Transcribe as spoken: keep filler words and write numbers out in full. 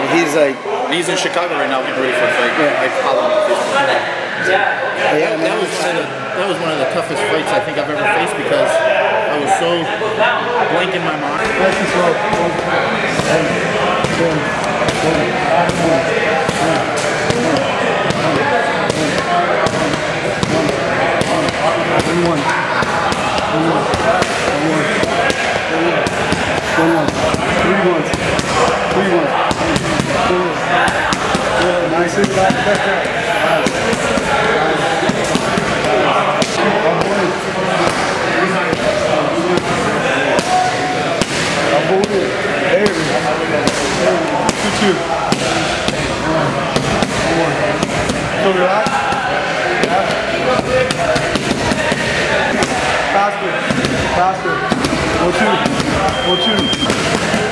he's like. He's in Chicago right now, getting ready for a fight. Yeah. I follow him. Yeah, That, that was one of the that was one of the toughest fights I think I've ever faced because I was so blank in my mind. Nice and slow. One, ten, ten, one, one, three ones, three ones, nice and back, back, back. There we go. Two, two. One. So relax. Yeah. Faster. Faster. One, two. One, two.